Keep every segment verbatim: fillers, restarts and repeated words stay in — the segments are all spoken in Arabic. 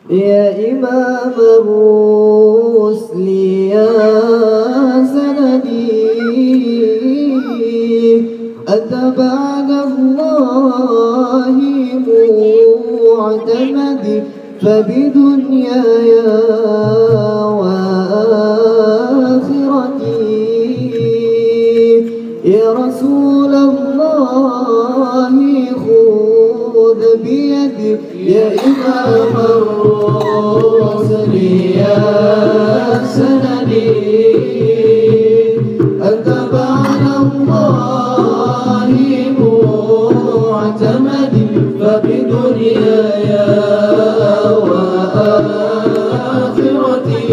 يا إمام الرسل يا سندي أنت بعد الله معتمدي فبدنياي وآخرتي يا رسول الله خذ بيدي يا إمام الرسل يا سندي أنت بعد الله معتمدي فبدنياي وآخرتي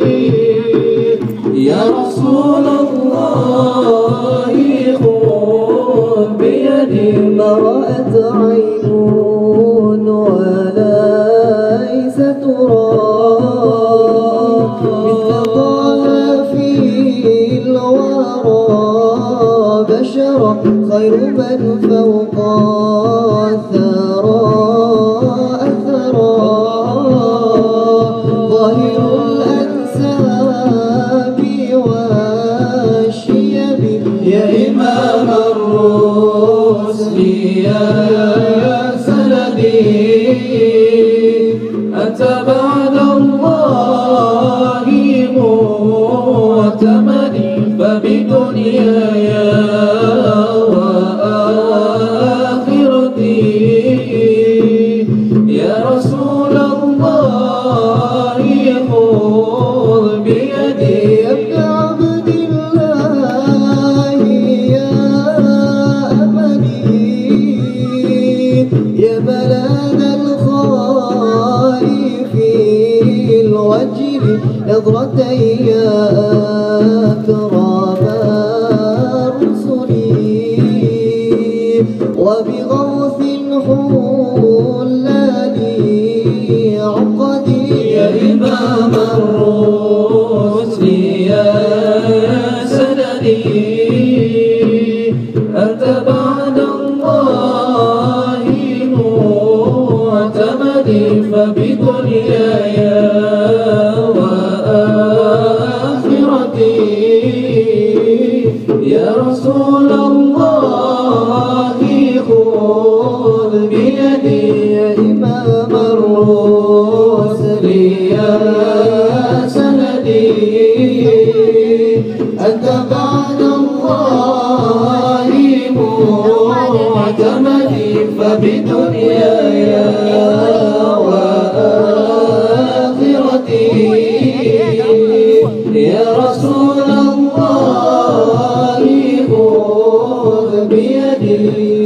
يا رسول الله خذ بيدي ما رأت عين وليس ترى مثل طه في الورى بشرا خير من فوق الثرى أثرى ظاهر الأنساب والشيب يا إمام الرسل يا سندي أنت بعد الله معتمدي فبدنياي وآخرتي يا رسول الله خذ بيدي يا ابن عبد الله يا أملي يا بلد الخائفين الوجل نظرتي يا أكرم الرسل وبغوث حلالي عقدي يا إمام الرسل يا سندي أنت بعد الله معتمدي فبدنياي وآخرتي يا رسول الله خذ بيدي يا إمام الرسل يا سندي أنت بعد الله معتمدي فبدنياي وآخرتي يا رسول الله خذ بيدي